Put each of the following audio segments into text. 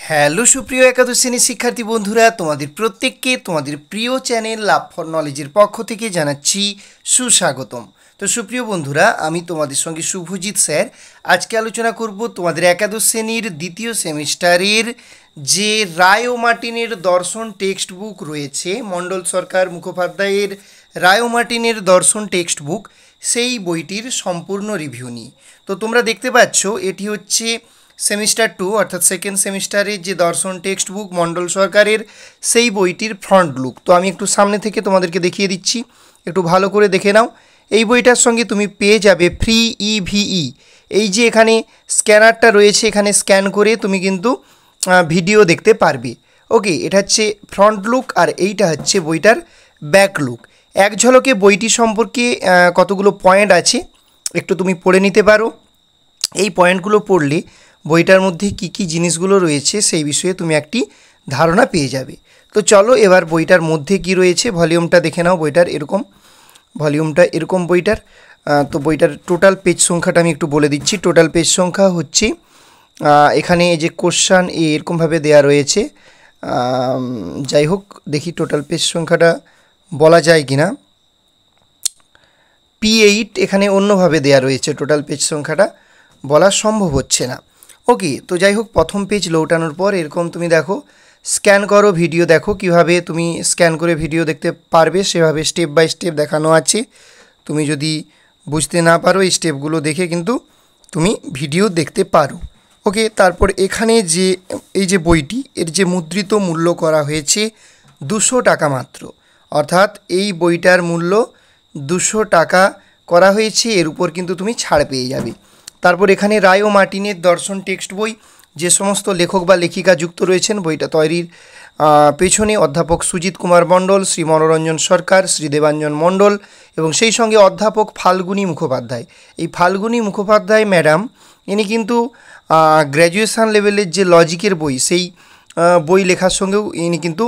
Hello সুপ্রিয় একাদশ শ্রেণীর শিক্ষার্থী বন্ধুরা, তোমাদের প্রত্যেককে তোমাদের প্রিয় চ্যানেল লাভ ফর নলেজের পক্ষ থেকে জানাচ্ছি সুস্বাগতম। তো সুপ্রিয় বন্ধুরা, আমি তোমাদের সঙ্গে শুভজিৎ স্যার আজকে আলোচনা করব তোমাদের একাদশ শ্রেণীর দ্বিতীয় সেমিস্টারের যে রায় ও মার্টিনের দর্শন টেক্সট বুক রয়েছে, মণ্ডল সরকার মুখোপাধ্যায়ের রায় ও মার্টিনের দর্শন টেক্সট বুক, সেই বইটির সম্পূর্ণ রিভিউ নিয়ে। তো তোমরা দেখতে পাচ্ছ এটি হচ্ছে সেমিস্টার 2 অর্থাৎ সেকেন্ড সেমিস্টারের যে দর্শন টেক্সট বুক মণ্ডল সরকারের, সেই বইটির ফ্রন্ট লুক। তো আমি একটু সামনে থেকে তোমাদেরকে দেখিয়ে দিচ্ছি, একটু ভালো করে দেখে নাও। এই বইটার সঙ্গে তুমি পেয়ে যাবে ফ্রি ইভিই, এই যে এখানে স্ক্যানারটা রয়েছে, এখানে স্ক্যান করে তুমি কিন্তু ভিডিও দেখতে পারবে। ওকে, এটা হচ্ছে ফ্রন্ট লুক আর এইটা হচ্ছে বইটার ব্যাক লুক। এক ঝলকে বইটি সম্পর্কে কতগুলো পয়েন্ট আছে একটু তুমি পড়ে নিতে পারো। এই পয়েন্টগুলো পড়লে বইটার মধ্যে কি কি জিনিসগুলো রয়েছে সেই বিষয়ে তুমি একটি ধারণা পেয়ে যাবে। তো চলো এবার বইটার মধ্যে কি রয়েছে ভলিউমটা দেখে নাও। বইটার এরকম, ভলিউমটা এরকম বইটার। তো বইটার টোটাল পেজ সংখ্যাটা আমি একটু বলে দিচ্ছি। টোটাল পেজ সংখ্যা হচ্ছে, এখানে যে কোশ্চান এরকমভাবে দেয়া রয়েছে, যাই হোক দেখি টোটাল পেজ সংখ্যাটা বলা যায় কি না। P8 এখানে অন্যভাবে দেয়া রয়েছে, টোটাল পেজ সংখ্যাটা বলা সম্ভব হচ্ছে না। ওকে, তো যাই হোক প্রথম পেজ লৌটানোর পর এরকম তুমি দেখো, স্ক্যান করো ভিডিও, দেখো কিভাবে তুমি স্ক্যান করে ভিডিও দেখতে পারবে, সেভাবে স্টেপ বাই স্টেপ দেখানো আছে। তুমি যদি বুঝতে না পারো এই স্টেপগুলো দেখে কিন্তু তুমি ভিডিও দেখতে পারো। ওকে, তারপর এখানে যে এই যে বইটি, এর যে মুদ্রিত মূল্য করা হয়েছে 200 টাকা মাত্র, অর্থাৎ এই বইটার মূল্য 200 টাকা করা হয়েছে, এর উপর কিন্তু তুমি ছাড় পেয়ে যাবে। তারপর এখানে রায় ও মার্টিনের দর্শন টেক্সট বই, যে সমস্ত লেখক বা লেখিকা যুক্ত রয়েছেন বইটা তৈরির পেছনে অধ্যাপক সুজিত কুমার মণ্ডল, শ্রী মনোরঞ্জন সরকার, শ্রী দেবাঞ্জন মণ্ডল এবং সেই সঙ্গে অধ্যাপক ফাল্গুনী মুখোপাধ্যায়। এই ফাল্গুনী মুখোপাধ্যায় ম্যাডাম, ইনি কিন্তু গ্র্যাজুয়েশান লেভেলের যে লজিকের বই, সেই বই লেখার সঙ্গেও ইনি কিন্তু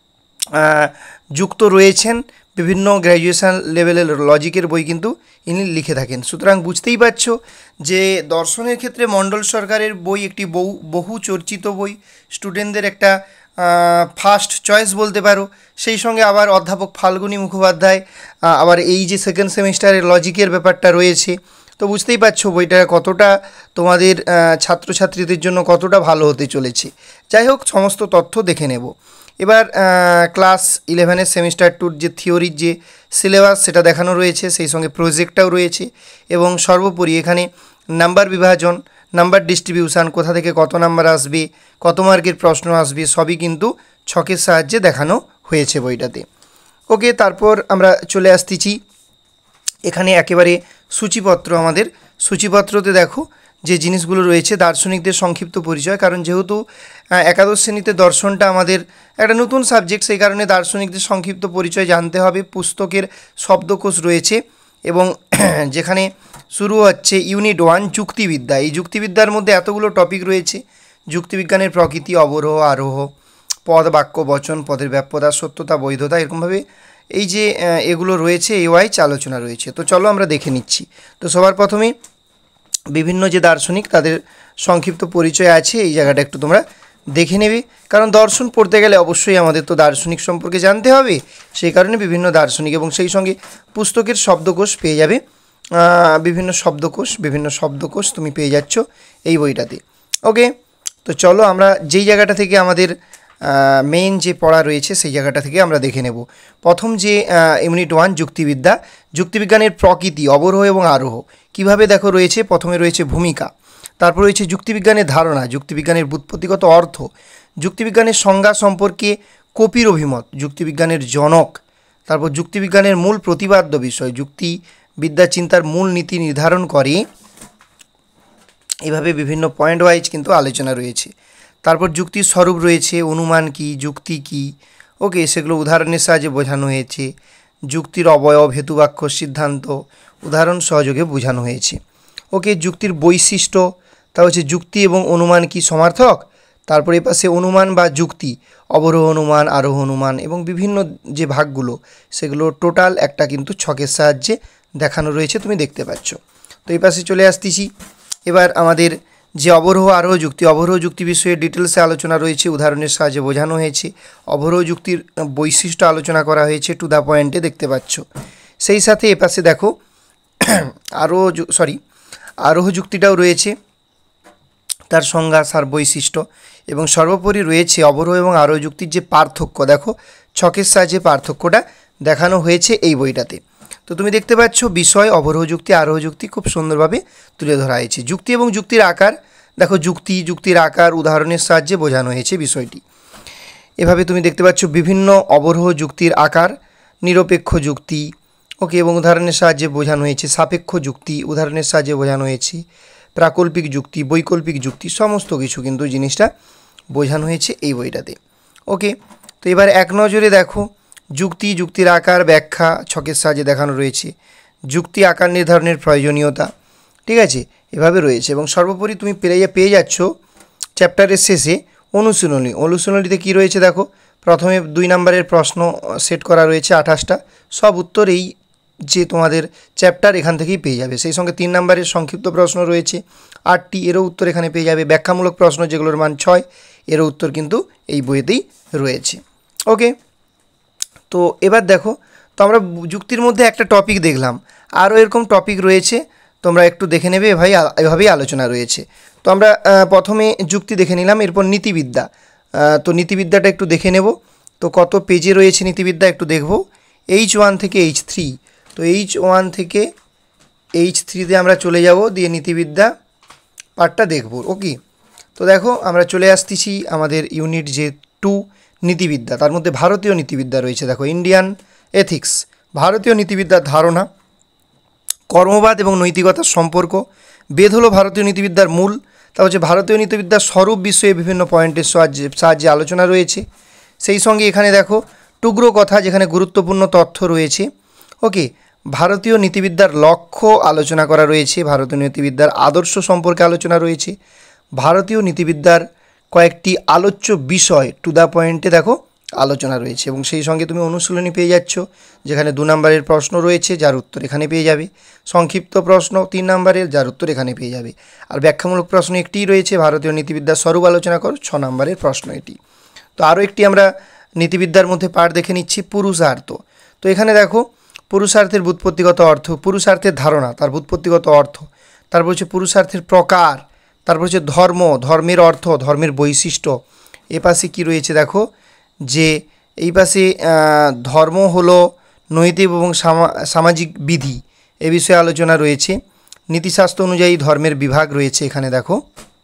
যুক্ত রয়েছেন। বিভিন্ন গ্র্যাজুয়েশান লেভেলের লজিকের বই কিন্তু ইনি লিখে থাকেন। সুতরাং বুঝতেই পারছো যে দর্শনের ক্ষেত্রে মণ্ডল সরকারের বই একটি বহু চর্চিত বই, স্টুডেন্টদের একটা ফার্স্ট চয়েস বলতে পারো। সেই সঙ্গে আবার অধ্যাপক ফাল্গুনী মুখোপাধ্যায়, আবার এই যে সেকেন্ড সেমিস্টারের লজিকের ব্যাপারটা রয়েছে। তো বুঝতেই পারছো বইটা কতটা তোমাদের ছাত্রছাত্রীদের জন্য কতটা ভালো হতে চলেছে। যাই হোক সমস্ত তথ্য দেখে নেব। এবার ক্লাস 11-এর সেমিস্টার 2-র যে থিওরির যে সিলেবাস সেটা দেখানো রয়েছে, সেই সঙ্গে প্রজেক্টটাও রয়েছে এবং সর্বোপরি এখানে নাম্বার বিভাজন, নাম্বার ডিস্ট্রিবিউশান, কোথা থেকে কত নাম্বার আসবে, কত মার্কের প্রশ্ন আসবে, সবই কিন্তু ছকের সাহায্যে দেখানো হয়েছে বইটাতে। ওকে, তারপর আমরা চলে আসতেছি এখানে একেবারে সূচিপত্র। আমাদের সূচিপত্রতে দেখো যে জিনিসগুলো রয়েছে, দার্শনিকদের সংক্ষিপ্ত পরিচয়, কারণ যেহেতু একাদশ শ্রেণীতে দর্শনটা আমাদের একটা নতুন সাবজেক্ট, সেই কারণে দার্শনিকদের সংক্ষিপ্ত পরিচয় জানতে হবে। পুস্তকের শব্দকোষ রয়েছে এবং যেখানে শুরু হচ্ছে ইউনিট 1 যুক্তিবিদ্যা। এই যুক্তিবিদ্যার মধ্যে এতগুলো টপিক রয়েছে, যুক্তিবিজ্ঞানের প্রকৃতি, অবরোহ আরোহ, পদ বাক্য বচন, পদের ব্যাপ্যতা, সত্যতা বৈধতা, এরকমভাবে এই যে এগুলো রয়েছে এই ওয়াইজ আলোচনা রয়েছে। তো চলো আমরা দেখে নিচ্ছি। তো সবার প্রথমে বিভিন্ন যে দার্শনিক তাদের সংক্ষিপ্ত পরিচয় আছে, এই জায়গাটা একটু তোমরা দেখে নেবে, কারণ দর্শন পড়তে গেলে অবশ্যই আমাদের তো দার্শনিক সম্পর্কে জানতে হবে। সেই কারণে বিভিন্ন দার্শনিক এবং সেই সঙ্গে পুস্তকের শব্দকোষ পেয়ে যাবে, বিভিন্ন শব্দকোষ তুমি পেয়ে যাচ্ছ এই বইটাতে। ওকে, তো চলো আমরা যেই জায়গাটা থেকে আমাদের মেইন যে পড়া রয়েছে সেই জায়গাটা থেকে আমরা দেখে নেব। প্রথম যে ইউনিট 1 যুক্তিবিদ্যা, যুক্তিবিজ্ঞানের প্রকৃতি, অবরোহ এবং আরোহ কিভাবে দেখো রয়েছে। প্রথমে রয়েছে ভূমিকা, তারপর রয়েছে যুক্তিবিজ্ঞানের ধারণা, যুক্তিবিজ্ঞানের ব্যুৎপত্তিগত অর্থ, যুক্তিবিজ্ঞানের সংজ্ঞা সম্পর্কে কপির অভিমত, যুক্তিবিজ্ঞানের জনক, তারপর যুক্তিবিজ্ঞানের মূল প্রতিপাদ্য বিষয়, যুক্তিবিদ্যা চিন্তার মূল নীতি নির্ধারণ করে। এভাবে বিভিন্ন পয়েন্ট ওয়াইজ কিন্তু আলোচনা রয়েছে। তারপর যুক্তির স্বরূপ রয়েছে, অনুমান কি, যুক্তি কি, ওকে সেগুলো উদাহরণের সাহায্যে বোঝানো হয়েছে। যুক্তির অবয়ব, হেতুবাক্য, সিদ্ধান্ত উদাহরণ সহযোগে বোঝানো হয়েছে। ওকে, যুক্তির বৈশিষ্ট্য, তা হচ্ছে যুক্তি এবং অনুমান কি সমার্থক। তারপর এ পাশে অনুমান বা যুক্তি, অবরোহ অনুমান, আরোহ অনুমান এবং বিভিন্ন যে ভাগগুলো সেগুলো টোটাল একটা কিন্তু ছকের সাহায্যে দেখানো রয়েছে, তুমি দেখতে পাচ্ছ। তো এই পাশে চলে আসতেছি এবার আমাদের যে অবরোহ যুক্তি বিষয়ে ডিটেলসে আলোচনা রয়েছে, উদাহরণের সাহায্যে বোঝানো হয়েছে। অবরোহ যুক্তির বৈশিষ্ট্য আলোচনা করা হয়েছে, টু দ্য পয়েন্টে দেখতে পাচ্ছ। সেই সাথে এপাশে দেখো আরোহ যুক্তিটাও রয়েছে, তার সংজ্ঞা, সার, বৈশিষ্ট্য, এবং সর্বোপরি রয়েছে অবরোহ এবং আরোহ যুক্তির যে পার্থক্য, দেখো ছকের সাহায্যে পার্থক্যটা দেখানো হয়েছে এই বইটাতে। তো তুমি দেখতে পাচ্ছ বিষয়, অবরোহ যুক্তি, আরোহ যুক্তি খুব সুন্দরভাবে তুলে ধরা হয়েছে। যুক্তি এবং যুক্তির আকার, দেখো যুক্তির আকার উদাহরণের সাহায্যে বোঝানো হয়েছে বিষয়টি। এভাবে তুমি দেখতে পাচ্ছ বিভিন্ন অবরোহ যুক্তির আকার, নিরপেক্ষ যুক্তি, ওকে, এবং উদাহরণের সাহায্যে বোঝানো হয়েছে। সাপেক্ষ যুক্তি উদাহরণের সাহায্যে বোঝানো হয়েছে। প্রাকল্পিক যুক্তি, বৈকল্পিক যুক্তি, সমস্ত কিছু কিন্তু জিনিসটা বোঝানো হয়েছে এই বইটাতে। ওকে, তো এবার এক নজরে দেখো যুক্তির আকার, ব্যাখ্যা ছকের সাহায্যে দেখানো রয়েছে। যুক্তি আকার নির্ধারণের প্রয়োজনীয়তা, ঠিক আছে, এভাবে রয়েছে। এবং সর্বোপরি তুমি পেয়ে যাচ্ছ চ্যাপ্টারের শেষে অনুশীলনীতে কী রয়েছে দেখো। প্রথমে 2 নম্বরের প্রশ্ন সেট করা রয়েছে 28টা, সব উত্তর এই যে তোমাদের চ্যাপ্টার এখান থেকেই পেয়ে যাবে। সেই সঙ্গে 3 নম্বরের সংক্ষিপ্ত প্রশ্ন রয়েছে 8টি, এরও উত্তর এখানে পেয়ে যাবে। ব্যাখ্যামূলক প্রশ্ন যেগুলোর মান 6, এরও উত্তর কিন্তু এই বইয়েতেই রয়েছে। ওকে, তো এবার দেখো, তো আমরা যুক্তির মধ্যে একটা টপিক দেখলাম, আরও এরকম টপিক রয়েছে, তোমরা একটু দেখে নেবে, এভাবেই আলোচনা রয়েছে। তো আমরা প্রথমে যুক্তি দেখে নিলাম, এরপর নীতিবিদ্যা। তো নীতিবিদ্যাটা একটু দেখে নেব। তো কত পেজে রয়েছে নীতিবিদ্যা একটু দেখব। H1 থেকে H3, তো H1 থেকে H3-তে আমরা চলে যাব, দিয়ে নীতিবিদ্যা পার্টটা দেখব। ওকে, তো দেখো আমরা চলে আসতেছি আমাদের ইউনিট যে 2 নীতিবিদ্যা, তার মধ্যে ভারতীয় নীতিবিদ্যা রয়েছে। দেখো ইন্ডিয়ান এথিক্স, ভারতীয় নীতিবিদ্যার ধারণা, কর্মবাদ এবং নৈতিকতার সম্পর্ক, বেদ হলো ভারতীয় নীতিবিদ্যার মূল। তা হচ্ছে ভারতীয় নীতিবিদ্যার স্বরূপ বিষয়ে বিভিন্ন পয়েন্টের সাহায্যে আলোচনা রয়েছে। সেই সঙ্গে এখানে দেখো টুকরো কথা, যেখানে গুরুত্বপূর্ণ তথ্য রয়েছে। ওকে, ভারতীয় নীতিবিদ্যার লক্ষ্য আলোচনা করা রয়েছে, ভারতীয় নীতিবিদ্যার আদর্শ সম্পর্কে আলোচনা রয়েছে, ভারতীয় নীতিবিদ্যার কয়েকটি আলোচ্য বিষয় টু দ্য পয়েন্টে দেখো আলোচনা রয়েছে। এবং সেই সঙ্গে তুমি অনুশীলনী পেয়ে যাচ্ছ, যেখানে 2 নম্বরের প্রশ্ন রয়েছে, যার উত্তর এখানে পেয়ে যাবে। সংক্ষিপ্ত প্রশ্ন 3 নম্বরের, যার উত্তর এখানে পেয়ে যাবে। আর ব্যাখ্যামূলক প্রশ্ন একটিই রয়েছে, ভারতীয় নীতিবিদ্যার স্বরূপ আলোচনা করো, 6 নম্বরের প্রশ্ন এটি। তো আরও একটি আমরা নীতিবিদ্যার মধ্যে পাঠ দেখে নিচ্ছি, পুরুষার্থ। তো এখানে দেখো পুরুষার্থের ব্যুৎপত্তিগত অর্থ, পুরুষার্থের ধারণা, তার ব্যুৎপত্তিগত অর্থ, তারপর হচ্ছে পুরুষার্থের প্রকার, তারপর হচ্ছে ধর্মের অর্থ, ধর্মের বৈশিষ্ট্য। এ পাশে কী রয়েছে দেখো, যে এই পাশে ধর্ম হলো নৈতিক এবং সামাজিক বিধি, এ বিষয়ে আলোচনা রয়েছে। নীতিশাস্ত্র অনুযায়ী ধর্মের বিভাগ রয়েছে এখানে দেখো।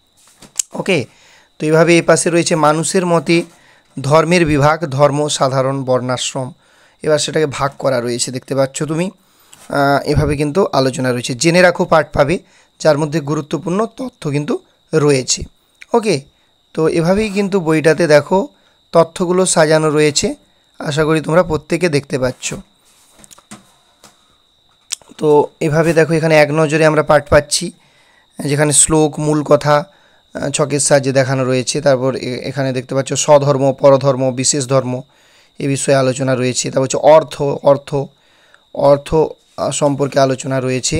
ওকে, তো এইভাবে এ পাশে রয়েছে মানুষের মতে ধর্মের বিভাগ, ধর্ম, সাধারণ, বর্ণাশ্রম, এবার সেটাকে ভাগ করা রয়েছে, দেখতে পাচ্ছ তুমি। এভাবে কিন্তু আলোচনা রয়েছে। জেনে রাখো পাঠ পাবে, যার মধ্যে গুরুত্বপূর্ণ তথ্য কিন্তু রয়েছে। ওকে, তো এভাবেই কিন্তু বইটাতে দেখো তথ্যগুলো সাজানো রয়েছে, আশা করি তোমরা প্রত্যেকে দেখতে পাচ্ছ। তো এভাবে দেখো এখানে এক নজরে আমরা পাঠ পাচ্ছি, যেখানে শ্লোক, মূল কথা ছকের সাহায্যে দেখানো রয়েছে। তারপর এখানে দেখতে পাচ্ছ স্বধর্ম, পরধর্ম, বিশেষ ধর্ম, এ বিষয়ে আলোচনা রয়েছে। তারপর হচ্ছে অর্থ সম্পর্কে আলোচনা রয়েছে।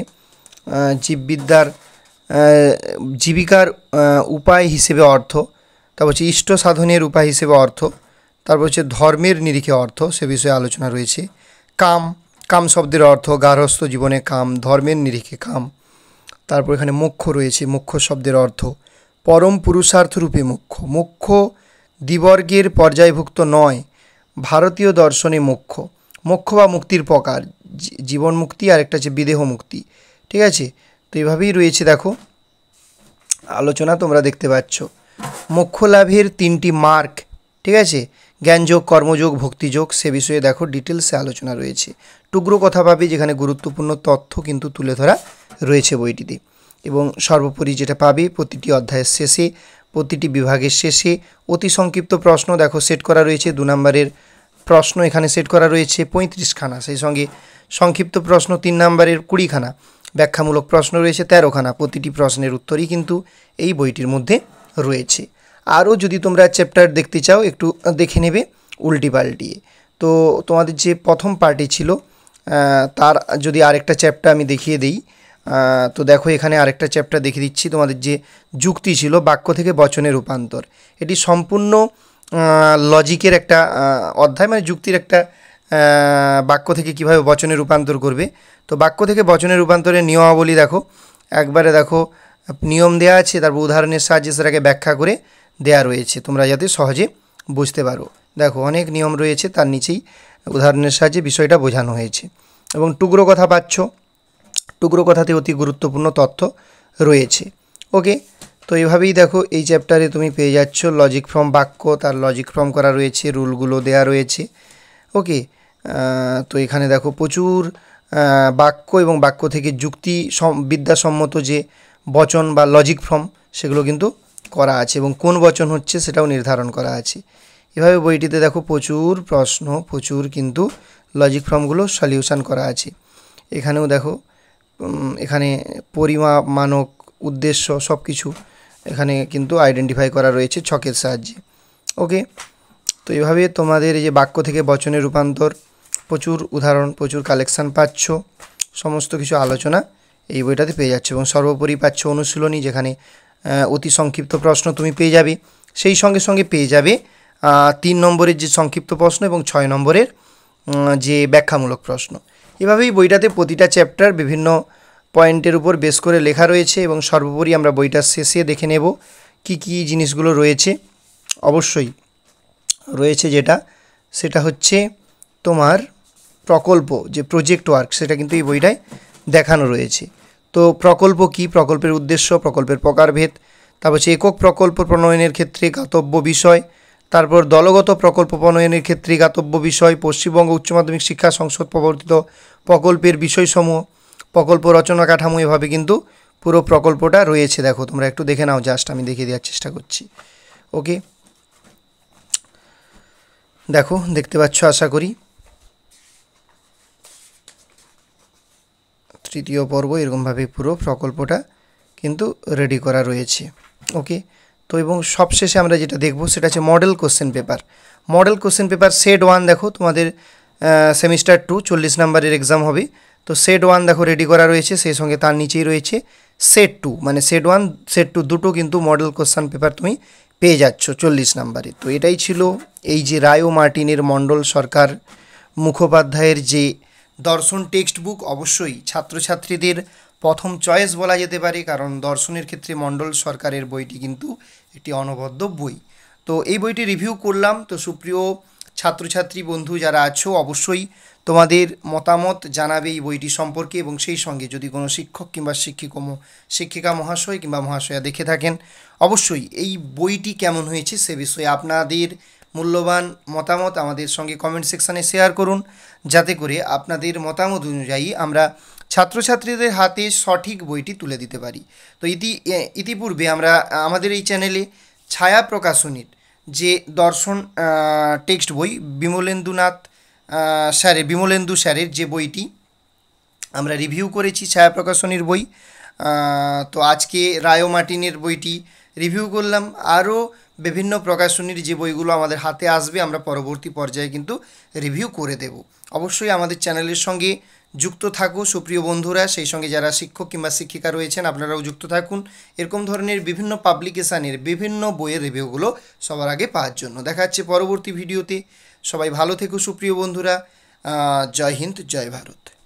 জীবিকার উপায় হিসেবে অর্থ, তারপর হচ্ছে ইষ্ট সাধনের উপায় হিসেবে অর্থ, তারপর হচ্ছে ধর্মের নিরিখে অর্থ, সে বিষয়ে আলোচনা রয়েছে। কাম শব্দের অর্থ, গার্হস্থ্য জীবনে কাম, ধর্মের নিরিখে কাম। তারপর এখানে মোক্ষ রয়েছে, মোক্ষ শব্দের অর্থ, পরম পুরুষার্থ রূপে মোক্ষ দ্বিবর্গের পর্যায়ভুক্ত নয়, ভারতীয় দর্শনে মোক্ষ বা মুক্তির প্রকার, জীবন মুক্তি আর একটা হচ্ছে বিদেহ মুক্তি, ঠিক আছে। তো এইভাবেই রয়েছে দেখো আলোচনা, তোমরা দেখতে পাচ্ছ। মোক্ষ লাভের 3টি মার্গ, ঠিক আছে, জ্ঞানযোগ, কর্মযোগ, ভক্তিযোগ, সে বিষয়ে দেখো ডিটেলসে আলোচনা রয়েছে। টুকরো কথা পাবে, যেখানে গুরুত্বপূর্ণ তথ্য কিন্তু তুলে ধরা রয়েছে বইটিতে। এবং সর্বোপরি যেটা পাবে, প্রতিটি অধ্যায়ের শেষে, প্রতিটি বিভাগের শেষে অতি সংক্ষিপ্ত প্রশ্ন দেখো সেট করা রয়েছে। 2 নম্বরের প্রশ্ন এখানে সেট করা রয়েছে 35খানা, সেই সঙ্গে সংক্ষিপ্ত প্রশ্ন 3 নম্বরের 20খানা, ব্যাখ্যামূলক প্রশ্ন রয়েছে 13খানা। প্রতিটি প্রশ্নের উত্তরই কিন্তু এই বইটির মধ্যে রয়েছে। আরও যদি তোমরা চ্যাপ্টার দেখতে চাও একটু দেখে নেবে উল্টি পাল্টিয়ে। তো তোমাদের যে প্রথম পার্টি ছিল তার যদি আরেকটা চ্যাপ্টার আমি দেখিয়ে দিই, তো দেখো এখানে আরেকটা চ্যাপ্টার দেখিয়ে দিচ্ছি তোমাদের, যে যুক্তি ছিল বাক্য থেকে বচনে রূপান্তর। এটি সম্পূর্ণ লজিকের একটা অধ্যায়, মানে যুক্তির একটা বাক্য থেকে কিভাবে বচনে রূপান্তর করবে। তো বাক্য থেকে বচনে রূপান্তরের নিয়মাবলী দেখো, একবারে দেখো নিয়ম দেওয়া আছে, তারপর উদাহরণের সাহায্যে সেটাকে ব্যাখ্যা করে দেয়া রয়েছে, তোমরা যাতে সহজে বুঝতে পারো। দেখো অনেক নিয়ম রয়েছে, তার নিচেই উদাহরণের সাহায্যে বিষয়টা বোঝানো হয়েছে। এবং টুকরো কথা পাচ্ছ, টুকরো কথাতে অতি গুরুত্বপূর্ণ তথ্য রয়েছে। ওকে, তো এভাবেই দেখো এই চ্যাপ্টারে তুমি পেয়ে যাচ্ছ লজিক ফর্ম বাক্য, তার লজিক ফর্ম করা রয়েছে, রুলগুলো দেয়া রয়েছে। ওকে, তো এখানে দেখো প্রচুর বাক্য এবং বাক্য থেকে যুক্তি বিদ্যাসম্মত যে বচন বা লজিক ফর্ম সেগুলো কিন্তু করা আছে, এবং কোন বচন হচ্ছে সেটাও নির্ধারণ করা আছে। এভাবে বইটিতে দেখো প্রচুর প্রশ্ন, প্রচুর কিন্তু লজিক ফর্মগুলো সলিউশন করা আছে। এখানেও দেখো এখানে পরিমাপ, মানক, উদ্দেশ্য সব কিছু এখানে কিন্তু আইডেন্টিফাই করা রয়েছে ছকের সাহায্যে। ওকে, তো এভাবে তোমাদের এই যে বাক্য থেকে বচনে রূপান্তর, প্রচুর উদাহরণ, প্রচুর কালেকশান পাচ্ছ, সমস্ত কিছু আলোচনা এই বইটাতে পেয়ে যাচ্ছে। এবং সর্বোপরি পাচ্ছ অনুশীলনী, যেখানে অতি সংক্ষিপ্ত প্রশ্ন তুমি পেয়ে যাবে, সেই সঙ্গে সঙ্গে পেয়ে যাবে 3 নম্বরের যে সংক্ষিপ্ত প্রশ্ন এবং 6 নম্বরের যে ব্যাখ্যামূলক প্রশ্ন। এভাবেই বইটাতে প্রতিটা চ্যাপ্টার বিভিন্ন পয়েন্টের উপর বেস করে লেখা রয়েছে। এবং সর্বোপরি আমরা বইটার শেষে দেখে নেব কি কি জিনিসগুলো রয়েছে। অবশ্যই রয়েছে যেটা, সেটা হচ্ছে তোমার প্রকল্প, যে প্রজেক্ট ওয়ার্ক, সেটা কিন্তু এই বইটায় দেখানো রয়েছে। তো প্রকল্প কি, প্রকল্পের উদ্দেশ্য, প্রকল্পের প্রকারভেদ, তারপর হচ্ছে একক প্রকল্প প্রণয়নের ক্ষেত্রে জ্ঞাতব্য বিষয়, তারপর দলগত প্রকল্প প্রণয়নের ক্ষেত্রে জ্ঞাতব্য বিষয়, পশ্চিমবঙ্গ উচ্চ মাধ্যমিক শিক্ষা সংসদ প্রবর্তিত প্রকল্পের বিষয়সমূহ, প্রকল্প রচনা কাঠামো, এভাবে কিন্তু পুরো প্রকল্পটা রয়েছে। দেখো তোমরা একটু দেখে নাও, জাস্ট আমি দেখিয়ে দেওয়ার চেষ্টা করছি। ওকে, দেখো দেখতে পাচ্ছ আশা করি। তৃতীয় পর্ব এরকমভাবে পুরো প্রকল্পটা কিন্তু রেডি করা রয়েছে। ওকে, তো এবং সবশেষে আমরা যেটা দেখব সেটা হচ্ছে model question paper. Model question paper set 1 দেখো তোমাদের সেমিস্টার 2 40 নম্বরের এক্সাম হবে। তো সেট 1 দেখো রেডি করা রয়েছে, সেই সঙ্গে তার নিচেই রয়েছে সেট 2, মানে সেট 1 সেট 2 দুটো কিন্তু মডেল কোশ্চেন পেপার তুমি পেয়ে যাচ্ছ 40 নম্বরে। তো এটাই ছিল এই যে রায় ও মার্টিনের মণ্ডল সরকার মুখোপাধ্যায়ের যে দর্শন টেক্সট বুক। অবশ্যই ছাত্রছাত্রীদের প্রথম চয়েস বলা যেতে পারে, কারণ দর্শনের ক্ষেত্রে মণ্ডল সরকারের বইটি কিন্তু একটি অনবদ্য বই। তো এই বইটি রিভিউ করলাম। তো সুপ্রিয় ছাত্রছাত্রী বন্ধু যারা আছো, অবশ্যই তোমাদের মতামত জানাবে এই বইটি সম্পর্কে, এবং সেই সঙ্গে যদি কোনো শিক্ষক কিংবা শিক্ষিকা মহাশয় কিংবা মহাশয়া দেখে থাকেন, অবশ্যই এই বইটি কেমন হয়েছে সে বিষয়ে আপনাদের মূল্যবান মতামত আমাদের সঙ্গে কমেন্ট সেকশানে শেয়ার করুন, যাতে করে আপনাদের মতামত অনুযায়ী আমরা ছাত্রছাত্রীদের হাতে সঠিক বইটি তুলে দিতে পারি। তো ইতিপূর্বে আমরা আমাদের এই চ্যানেলে ছায়া প্রকাশনীর যে দর্শন টেক্সট বই বিমলেন্দু স্যারের যে বইটি আমরা রিভিউ করেছি, ছায়া প্রকাশনীর বই। তো আজকে রায় ও মার্টিনের বইটি রিভিউ করলাম। আরও বিভিন্ন প্রকাশনীর যে বইগুলো আমাদের হাতে আসবে আমরা পরবর্তী পর্যায়ে কিন্তু রিভিউ করে দেব। অবশ্যই আমাদের চ্যানেলের সঙ্গে যুক্ত থাকো সুপ্রিয় বন্ধুরা, সেই সঙ্গে যারা শিক্ষক কিংবা শিক্ষিকা রয়েছেন আপনারাও যুক্ত থাকুন এরকম ধরনের বিভিন্ন পাবলিকেশানের বিভিন্ন বইয়ের রিভিউগুলো সবার আগে পাওয়ার জন্য। দেখা যাচ্ছে পরবর্তী ভিডিওতে। সবাই ভালো থেকো সুপ্রিয় বন্ধুরা। জয় হিন্দ, জয় ভারত।